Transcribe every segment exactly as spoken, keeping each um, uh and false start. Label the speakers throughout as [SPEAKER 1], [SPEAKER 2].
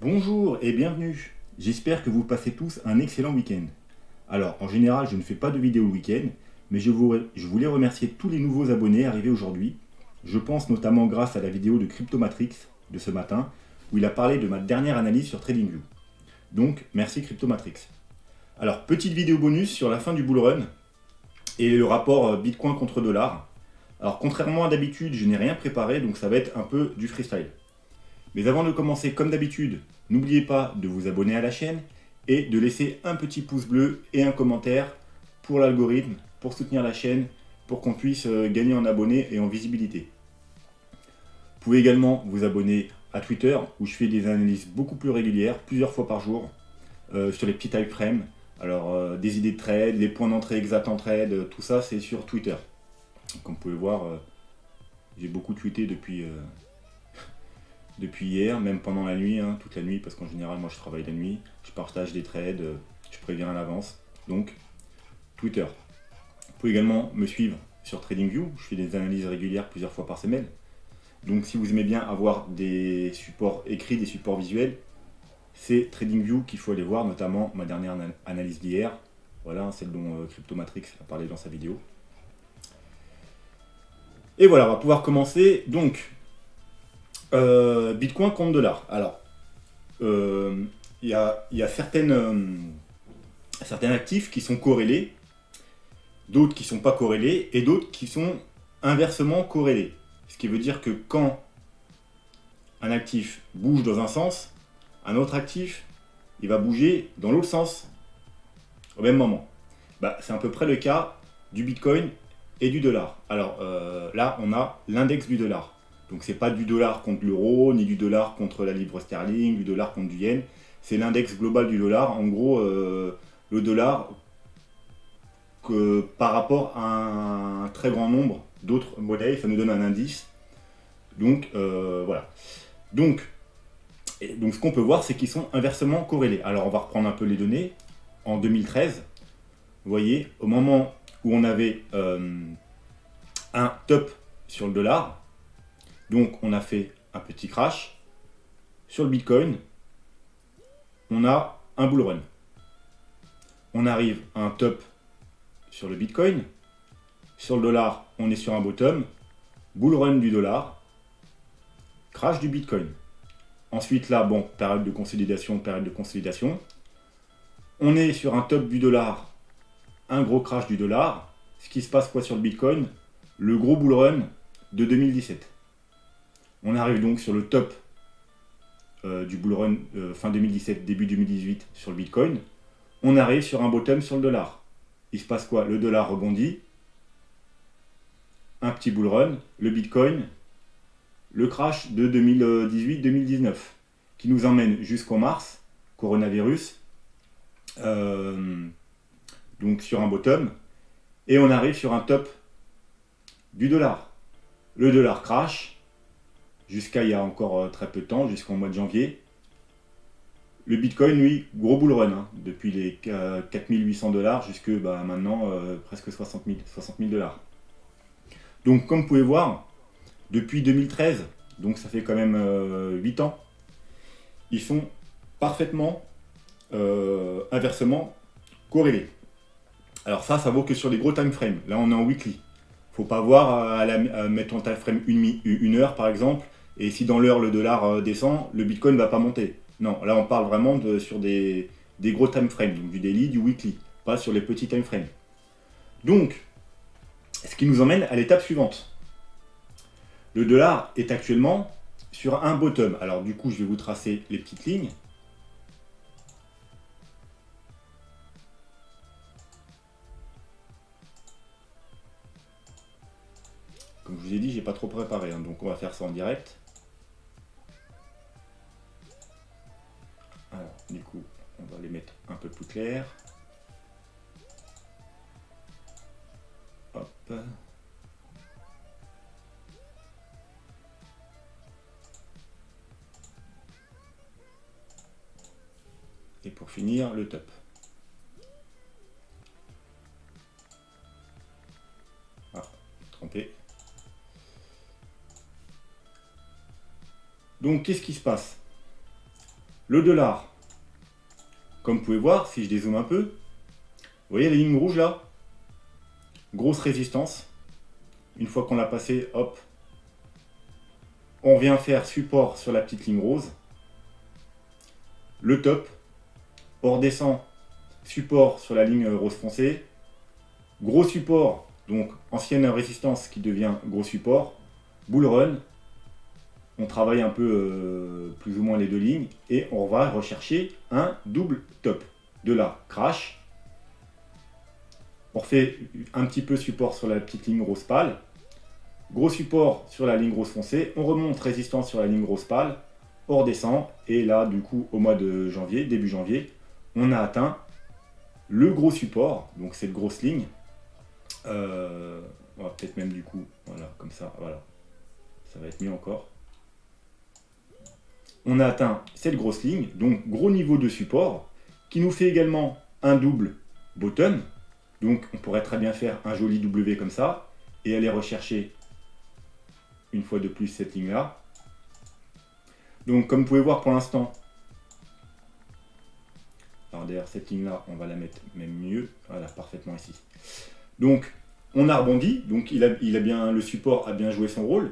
[SPEAKER 1] Bonjour et bienvenue. J'espère que vous passez tous un excellent week-end. Alors, en général, je ne fais pas de vidéo le week-end, mais je, vous, je voulais remercier tous les nouveaux abonnés arrivés aujourd'hui. Je pense notamment grâce à la vidéo de Cryptomatrix de ce matin, où il a parlé de ma dernière analyse sur TradingView. Donc, merci Cryptomatrix. Alors, petite vidéo bonus sur la fin du bull run et le rapport Bitcoin contre dollar. Alors, contrairement à d'habitude, je n'ai rien préparé, donc ça va être un peu du freestyle. Mais avant de commencer, comme d'habitude, n'oubliez pas de vous abonner à la chaîne et de laisser un petit pouce bleu et un commentaire pour l'algorithme, pour soutenir la chaîne, pour qu'on puisse gagner en abonnés et en visibilité. Vous pouvez également vous abonner à Twitter, où je fais des analyses beaucoup plus régulières, plusieurs fois par jour, euh, sur les petits time frames. Alors, euh, des idées de trade, les points d'entrée exacts en trade, euh, tout ça, c'est sur Twitter. Comme vous pouvez voir, euh, j'ai beaucoup tweeté depuis... Euh, Depuis hier, même pendant la nuit, hein, toute la nuit, parce qu'en général, moi je travaille la nuit, je partage des trades, euh, je préviens à l'avance. Donc, Twitter. Vous pouvez également me suivre sur TradingView, je fais des analyses régulières plusieurs fois par semaine. Donc, si vous aimez bien avoir des supports écrits, des supports visuels, c'est TradingView qu'il faut aller voir, notamment ma dernière analyse d'hier. Voilà, celle dont euh, Cryptomatrix a parlé dans sa vidéo. Et voilà, on va pouvoir commencer. Donc, Euh, Bitcoin contre dollar. Alors, il euh, y, a, y a certaines, euh, certains actifs qui sont corrélés, d'autres qui ne sont pas corrélés, et d'autres qui sont inversement corrélés. Ce qui veut dire que quand un actif bouge dans un sens, un autre actif, il va bouger dans l'autre sens au même moment. Bah, c'est à peu près le cas du Bitcoin et du dollar. Alors euh, là, on a l'index du dollar. Donc c'est pas du dollar contre l'euro, ni du dollar contre la livre sterling, du dollar contre du yen. C'est l'index global du dollar. En gros, euh, le dollar, que, par rapport à un très grand nombre d'autres monnaies, ça nous donne un indice. Donc euh, voilà. Donc, et donc ce qu'on peut voir, c'est qu'ils sont inversement corrélés. Alors on va reprendre un peu les données. En deux mille treize, vous voyez, au moment où on avait euh, un top sur le dollar, donc on a fait un petit crash. Sur le Bitcoin, on a un bull run. On arrive à un top sur le Bitcoin. Sur le dollar, on est sur un bottom. Bull run du dollar. Crash du Bitcoin. Ensuite là, bon, période de consolidation, période de consolidation. On est sur un top du dollar. Un gros crash du dollar. Ce qui se passe quoi sur le Bitcoin? Le gros bull run de deux mille dix-sept. On arrive donc sur le top euh, du bull run euh, fin deux mille dix-sept, début deux mille dix-huit sur le Bitcoin. On arrive sur un bottom sur le dollar. Il se passe quoi? Le dollar rebondit. Un petit bull run. Le Bitcoin, le crash de deux mille dix-huit deux mille dix-neuf qui nous emmène jusqu'en mars, coronavirus. Euh, donc sur un bottom. Et on arrive sur un top du dollar. Le dollar crash. Jusqu'à il y a encore euh, très peu de temps, jusqu'au mois de janvier. Le Bitcoin, lui, gros bull run, hein, depuis les euh, quatre mille huit cents dollars jusque bah, maintenant euh, presque soixante mille dollars. Donc comme vous pouvez voir, depuis deux mille treize, donc ça fait quand même euh, huit ans, ils sont parfaitement euh, inversement corrélés. Alors ça, ça vaut que sur les gros time frames. Là, on est en weekly. Faut pas voir à, la, à mettre en time frame une, une heure par exemple. Et si dans l'heure le dollar descend, le Bitcoin ne va pas monter. Non, là on parle vraiment de, sur des, des gros time frames, donc du daily, du weekly, pas sur les petits time frames. Donc, ce qui nous emmène à l'étape suivante. Le dollar est actuellement sur un bottom. Alors du coup, je vais vous tracer les petites lignes. Comme je vous ai dit, j'ai pas trop préparé, hein, donc on va faire ça en direct. Alors, du coup, on va les mettre un peu plus clairs. Hop. Et pour finir, le top. Ah, trompé. Donc, qu'est-ce qui se passe? Le dollar, comme vous pouvez voir, si je dézoome un peu, vous voyez les lignes rouges là? Grosse résistance. Une fois qu'on l'a passé, hop, on vient faire support sur la petite ligne rose. Le top, on redescend, support sur la ligne rose foncé. Gros support, donc ancienne résistance qui devient gros support. Bull run. On travaille un peu euh, plus ou moins les deux lignes et on va rechercher un double top. De là, crash. On refait un petit peu support sur la petite ligne rose pâle. Gros support sur la ligne rose foncée. On remonte résistance sur la ligne rose pâle. On redescend. Et là, du coup, au mois de janvier, début janvier, on a atteint le gros support. Donc cette grosse ligne. Euh, on va peut-être même du coup, voilà, comme ça, voilà. Ça va être mieux encore. On a atteint cette grosse ligne, donc gros niveau de support, qui nous fait également un double bottom. Donc on pourrait très bien faire un joli W comme ça, et aller rechercher une fois de plus cette ligne-là. Donc comme vous pouvez voir pour l'instant, alors d'ailleurs cette ligne-là, on va la mettre même mieux, voilà, parfaitement ici. Donc on a rebondi, donc il a, il a bien, le support a bien joué son rôle.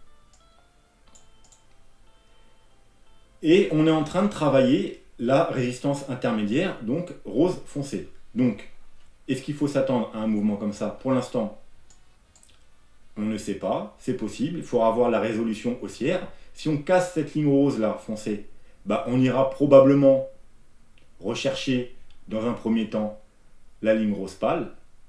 [SPEAKER 1] Et on est en train de travailler la résistance intermédiaire, donc rose foncé. Donc, est-ce qu'il faut s'attendre à un mouvement comme ça? Pour l'instant, on ne sait pas, c'est possible. Il faudra avoir la résolution haussière. Si on casse cette ligne rose là, foncée, bah, on ira probablement rechercher dans un premier temps la ligne rose pâle.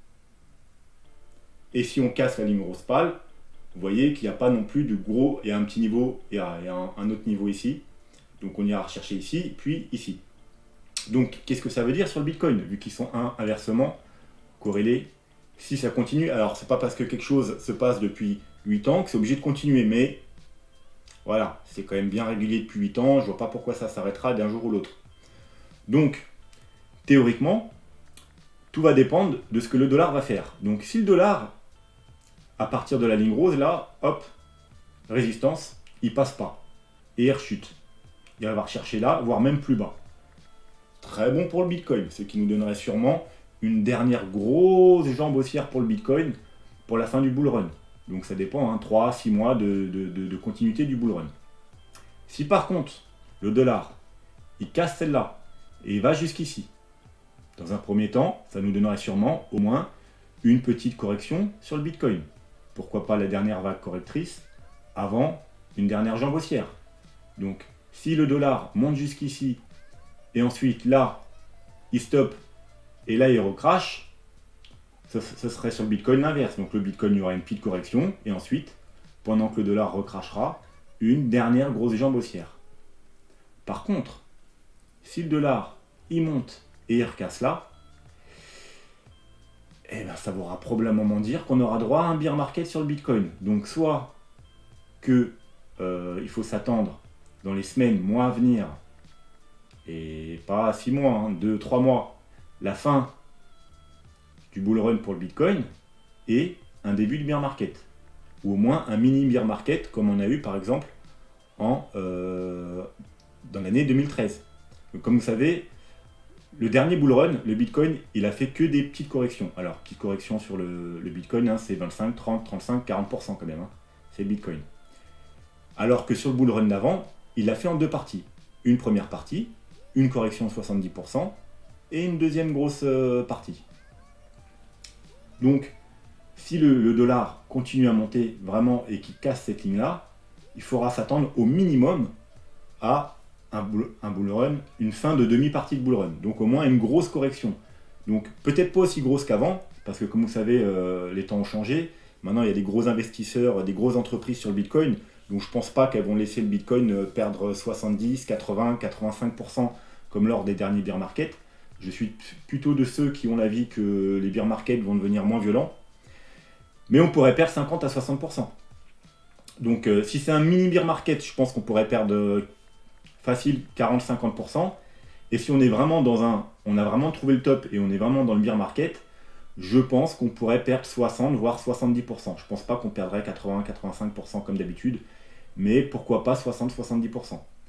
[SPEAKER 1] Et si on casse la ligne rose pâle, vous voyez qu'il n'y a pas non plus de gros, et un petit niveau, et un, un autre niveau ici. Donc on ira rechercher ici, puis ici. Donc qu'est-ce que ça veut dire sur le Bitcoin? Vu qu'ils sont un, inversement corrélés. Si ça continue, alors c'est pas parce que quelque chose se passe depuis huit ans que c'est obligé de continuer. Mais voilà, c'est quand même bien régulier depuis huit ans. Je vois pas pourquoi ça s'arrêtera d'un jour ou l'autre. Donc, théoriquement, tout va dépendre de ce que le dollar va faire. Donc si le dollar, à partir de la ligne rose, là, hop, résistance, il passe pas. Et il rechute. Il va rechercher là, voire même plus bas. Très bon pour le Bitcoin, ce qui nous donnerait sûrement une dernière grosse jambe haussière pour le Bitcoin pour la fin du bull run. Donc ça dépend, hein, trois à six mois de, de, de, de continuité du bull run. Si par contre, le dollar, il casse celle-là et il va jusqu'ici, dans un premier temps, ça nous donnerait sûrement au moins une petite correction sur le Bitcoin. Pourquoi pas la dernière vague correctrice avant une dernière jambe haussière. Donc, si le dollar monte jusqu'ici, et ensuite là, il stoppe, et là il recrache, ce, ce serait sur le Bitcoin l'inverse. Donc le Bitcoin, il y aura une petite correction, et ensuite, pendant que le dollar recrachera, une dernière grosse jambe haussière. Par contre, si le dollar, il monte et il recasse là, eh ben, ça voudra probablement dire qu'on aura droit à un bear market sur le Bitcoin. Donc soit que euh, il faut s'attendre dans les semaines, mois à venir, et pas six mois, hein, deux, trois mois, la fin du bull run pour le Bitcoin et un début de bear market. Ou au moins un mini bear market comme on a eu par exemple en, euh, dans l'année deux mille treize. Donc, comme vous savez, le dernier bull run, le Bitcoin, il a fait que des petites corrections. Alors, petite correction sur le, le Bitcoin, hein, c'est vingt-cinq, trente, trente-cinq, quarante pour cent quand même. Hein, c'est le Bitcoin. Alors que sur le bull run d'avant, il l'a fait en deux parties. Une première partie, une correction de soixante-dix pour cent, et une deuxième grosse euh, partie. Donc, si le, le dollar continue à monter vraiment et qu'il casse cette ligne-là, il faudra s'attendre au minimum à un bull, un bull run, une fin de demi-partie de bull run. Donc au moins une grosse correction. Donc peut-être pas aussi grosse qu'avant, parce que comme vous savez, euh, les temps ont changé. Maintenant, il y a des gros investisseurs, des grosses entreprises sur le Bitcoin. Donc je ne pense pas qu'elles vont laisser le Bitcoin perdre soixante-dix, quatre-vingts, quatre-vingt-cinq pour cent comme lors des derniers bear markets. Je suis plutôt de ceux qui ont l'avis que les bear markets vont devenir moins violents. Mais on pourrait perdre cinquante à soixante pour cent. Donc euh, si c'est un mini bear market, je pense qu'on pourrait perdre euh, facile quarante à cinquante pour cent. Et si on est vraiment dans un, on a vraiment trouvé le top et on est vraiment dans le bear market, je pense qu'on pourrait perdre soixante voire soixante-dix pour cent. Je ne pense pas qu'on perdrait quatre-vingts à quatre-vingt-cinq pour cent comme d'habitude, mais pourquoi pas soixante à soixante-dix pour cent.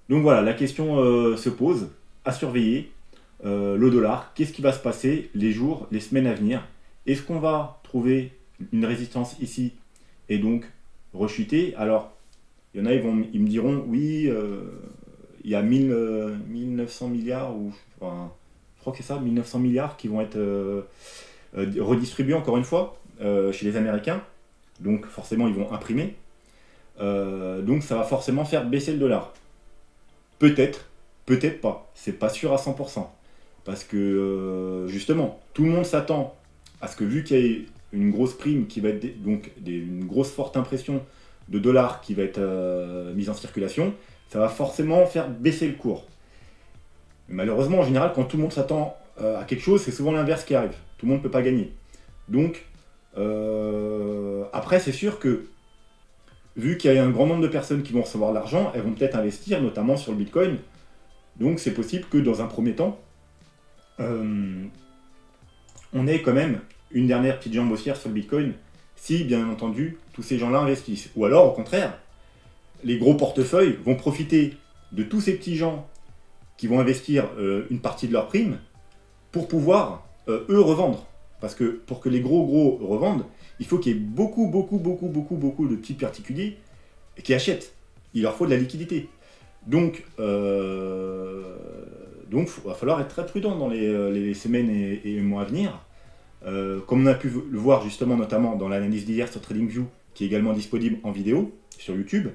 [SPEAKER 1] Donc voilà, la question euh, se pose, à surveiller, euh, le dollar, qu'est-ce qui va se passer les jours, les semaines à venir? Est-ce qu'on va trouver une résistance ici et donc rechuter? Alors, il y en a, ils, vont, ils me diront, oui, euh, il y a mille, euh, mille neuf cents milliards, ou enfin, je crois que c'est ça, mille neuf cents milliards qui vont être euh, euh, redistribués encore une fois euh, chez les Américains. Donc forcément, ils vont imprimer. Euh, donc ça va forcément faire baisser le dollar. Peut-être, peut-être pas. C'est pas sûr à cent pour cent. Parce que euh, justement, tout le monde s'attend à ce que vu qu'il y a une grosse prime qui va être, dé- donc des- une grosse forte impression de dollars qui va être euh, mise en circulation, ça va forcément faire baisser le cours. Mais malheureusement, en général, quand tout le monde s'attend euh, à quelque chose, c'est souvent l'inverse qui arrive. Tout le monde ne peut pas gagner. Donc, euh, après, c'est sûr que vu qu'il y a un grand nombre de personnes qui vont recevoir de l'argent, elles vont peut-être investir, notamment sur le Bitcoin. Donc, c'est possible que dans un premier temps, euh, on ait quand même une dernière petite jambe haussière sur le Bitcoin, si bien entendu tous ces gens-là investissent. Ou alors, au contraire, les gros portefeuilles vont profiter de tous ces petits gens qui vont investir euh, une partie de leur prime pour pouvoir, euh, eux, revendre. Parce que pour que les gros gros revendent, il faut qu'il y ait beaucoup, beaucoup, beaucoup, beaucoup, beaucoup de petits particuliers qui achètent. Il leur faut de la liquidité. Donc, euh, donc il va falloir être très prudent dans les, les semaines et, et mois à venir. Euh, comme on a pu le voir justement notamment dans l'analyse d'hier sur TradingView, qui est également disponible en vidéo sur YouTube,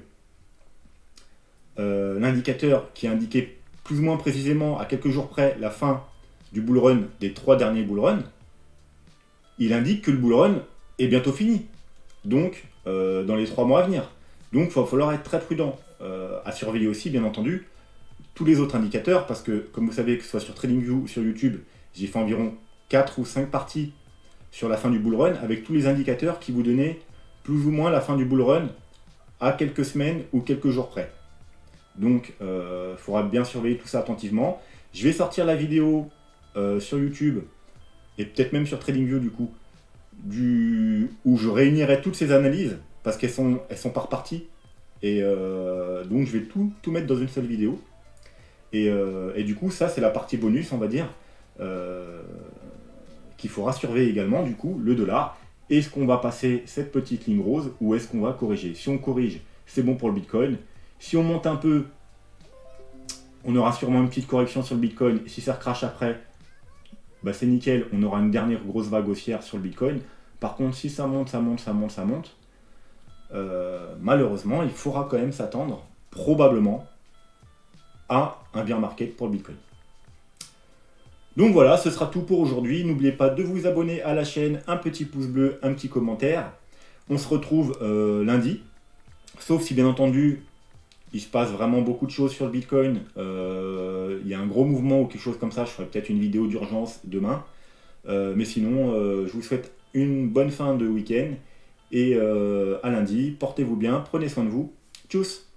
[SPEAKER 1] euh, l'indicateur qui a indiqué plus ou moins précisément à quelques jours près la fin du bull run des trois derniers bull runs, il indique que le bull run est bientôt fini. Donc, euh, dans les trois mois à venir. Donc, il va falloir être très prudent. Euh, à surveiller aussi, bien entendu, tous les autres indicateurs, parce que, comme vous savez, que ce soit sur TradingView ou sur YouTube, j'ai fait environ quatre ou cinq parties sur la fin du bull run, avec tous les indicateurs qui vous donnaient plus ou moins la fin du bull run à quelques semaines ou quelques jours près. Donc, il euh, faudra bien surveiller tout ça attentivement. Je vais sortir la vidéo euh, sur YouTube, et peut-être même sur TradingView du coup, du... où je réunirai toutes ces analyses, parce qu'elles sont, elles sont par partie. Et euh, donc je vais tout, tout mettre dans une seule vidéo. Et, euh, et du coup, ça c'est la partie bonus, on va dire, euh, qu'il faudra surveiller également, du coup, le dollar. Est-ce qu'on va passer cette petite ligne rose ou est-ce qu'on va corriger? Si on corrige, c'est bon pour le Bitcoin. Si on monte un peu, on aura sûrement une petite correction sur le Bitcoin. Si ça recrache après, bah c'est nickel, on aura une dernière grosse vague haussière sur le Bitcoin. Par contre, si ça monte, ça monte, ça monte, ça monte, euh, malheureusement, il faudra quand même s'attendre, probablement, à un bear market pour le Bitcoin. Donc voilà, ce sera tout pour aujourd'hui. N'oubliez pas de vous abonner à la chaîne, un petit pouce bleu, un petit commentaire. On se retrouve euh, lundi, sauf si bien entendu, il se passe vraiment beaucoup de choses sur le Bitcoin. Euh, il y a un gros mouvement ou quelque chose comme ça, je ferai peut-être une vidéo d'urgence demain. Euh, mais sinon, euh, je vous souhaite une bonne fin de week-end. Et euh, à lundi, portez-vous bien, prenez soin de vous. Tchuss!